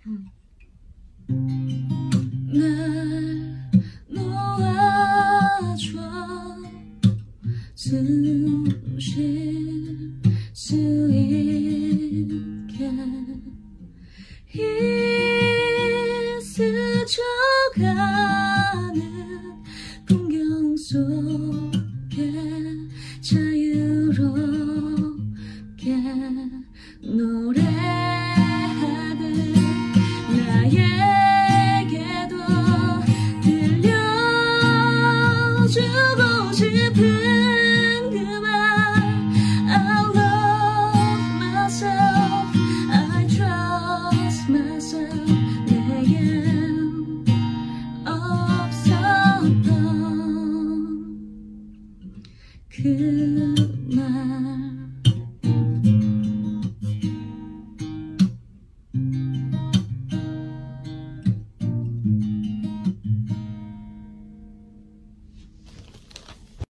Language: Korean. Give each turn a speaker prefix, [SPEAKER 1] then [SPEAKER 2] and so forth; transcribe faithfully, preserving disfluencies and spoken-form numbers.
[SPEAKER 1] 날 놓아줘 숨쉴 수 있게 이 스쳐가는 풍경 속에 자유롭게 노래하듯 나에게도 들려주고 싶은 그 말 I love myself I trust myself 내겐 없었던 그